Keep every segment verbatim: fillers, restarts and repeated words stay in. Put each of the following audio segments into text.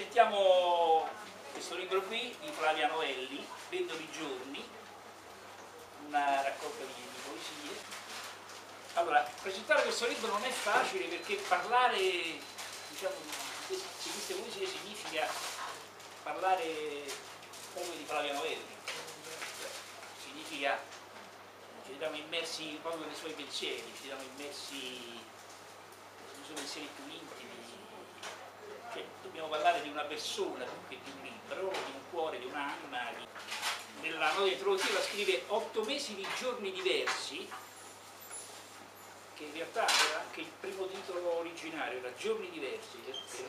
presentiamo questo libro qui di Flavia Novelli, Vendo i giorni, una raccolta di, di poesie. Allora, presentare questo libro non è facile perché parlare, diciamo, di queste poesie significa parlare come di Flavia Novelli, significa ci siamo immersi proprio nei suoi pensieri, ci siamo immersi nei suoi pensieri più intimi. Cioè, dobbiamo parlare di una persona più che di un libro, di un cuore, di un'anima. Di... Nella nota introduttiva scrive otto mesi di giorni diversi, che in realtà era anche il primo titolo originario, era Giorni diversi, perché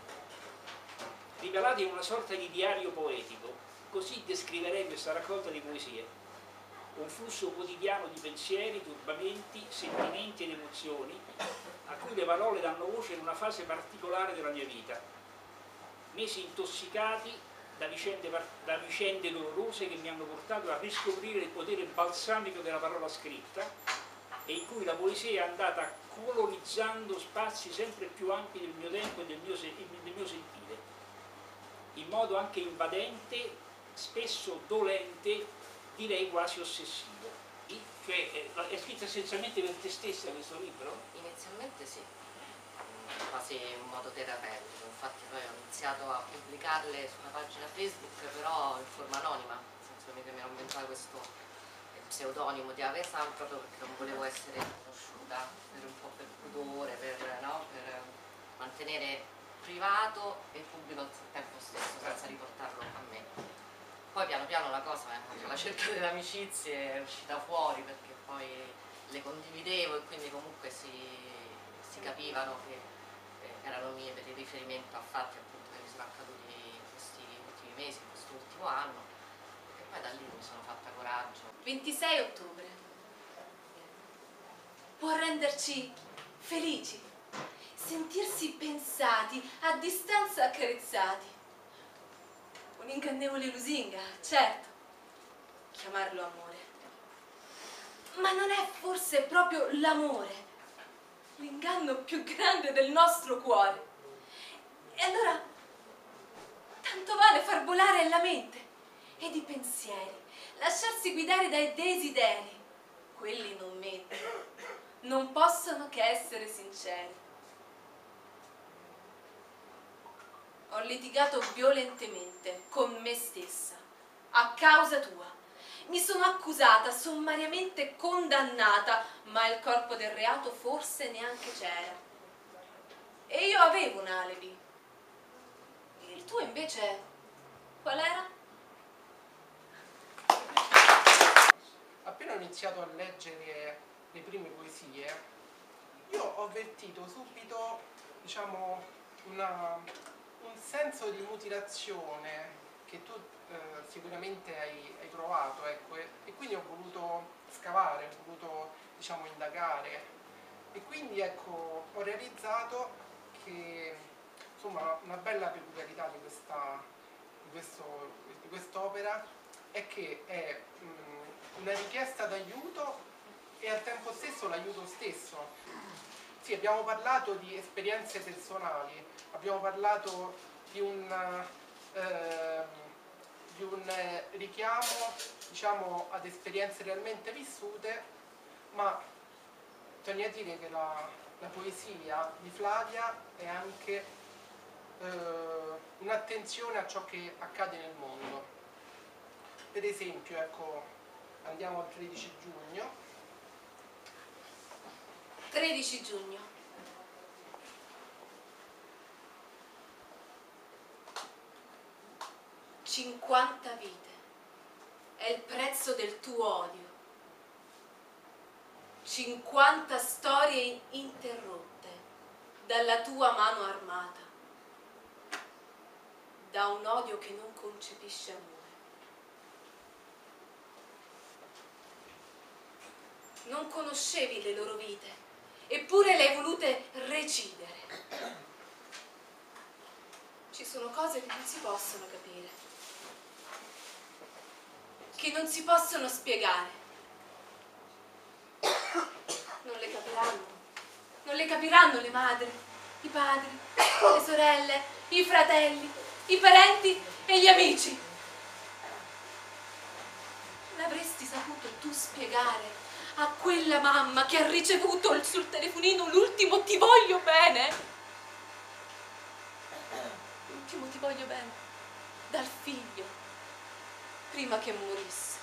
rivelati in una sorta di diario poetico. Così descriverei questa raccolta di poesie: un flusso quotidiano di pensieri, turbamenti, sentimenti ed emozioni a cui le parole danno voce in una fase particolare della mia vita. Mesi intossicati da vicende, da vicende dolorose che mi hanno portato a riscoprire il potere balsamico della parola scritta e in cui la poesia è andata colonizzando spazi sempre più ampi del mio tempo e del mio, del mio sentire, in modo anche invadente, spesso dolente, direi quasi ossessivo. Cioè, è scritto essenzialmente per te stessa questo libro? Inizialmente sì, quasi in modo terapeutico, infatti poi ho iniziato a pubblicarle su una pagina Facebook, però in forma anonima, nel senso che mi ero inventato questo pseudonimo di Avesan proprio perché non volevo essere conosciuta, per un po' per pudore, per, no? Per mantenere privato e pubblico al tempo stesso, senza riportarlo a me. Poi piano piano la cosa, eh, alla cerca delle amicizie è uscita fuori perché poi le condividevo e quindi comunque si, si capivano che eh, erano mie per il riferimento a fatti appunto che mi sono accaduti in questi ultimi mesi, in questo ultimo anno, e poi da lì mi sono fatta coraggio. ventisei ottobre può renderci felici, sentirsi pensati, a distanza accarezzati. Un'ingannevole lusinga, certo, chiamarlo amore. Ma non è forse proprio l'amore l'inganno più grande del nostro cuore? E allora, tanto vale far volare la mente ed i pensieri, lasciarsi guidare dai desideri. Quelli non mentono, non possono che essere sinceri. Ho litigato violentemente con me stessa, a causa tua. Mi sono accusata, sommariamente condannata, ma il corpo del reato forse neanche c'era. E io avevo un alibi. Il tuo invece qual era? Appena ho iniziato a leggere le prime poesie, io ho avvertito subito, diciamo, una... un senso di mutilazione che tu eh, sicuramente hai, hai provato, ecco, e, e quindi ho voluto scavare, ho voluto, diciamo, indagare, e quindi, ecco, ho realizzato che, insomma, una bella peculiarità di questa di questo, di quest'opera è che è mh, una richiesta d'aiuto e al tempo stesso l'aiuto stesso. Sì, abbiamo parlato di esperienze personali, abbiamo parlato di un, eh, di un richiamo, diciamo, ad esperienze realmente vissute, ma bisogna dire che la, la poesia di Flavia è anche eh, un'attenzione a ciò che accade nel mondo. Per esempio, ecco, andiamo al tredici giugno. tredici giugno. cinquanta vite è il prezzo del tuo odio. cinquanta storie interrotte dalla tua mano armata, da un odio che non concepisce amore. Non conoscevi le loro vite, eppure le hai volute recidere. Ci sono cose che non si possono capire, che non si possono spiegare. Non le capiranno, non le capiranno le madri, i padri, le sorelle, i fratelli, i parenti e gli amici. L'avresti saputo tu spiegare a quella mamma che ha ricevuto sul telefonino l'ultimo ti voglio bene? L'ultimo ti voglio bene dal figlio, prima che morisse.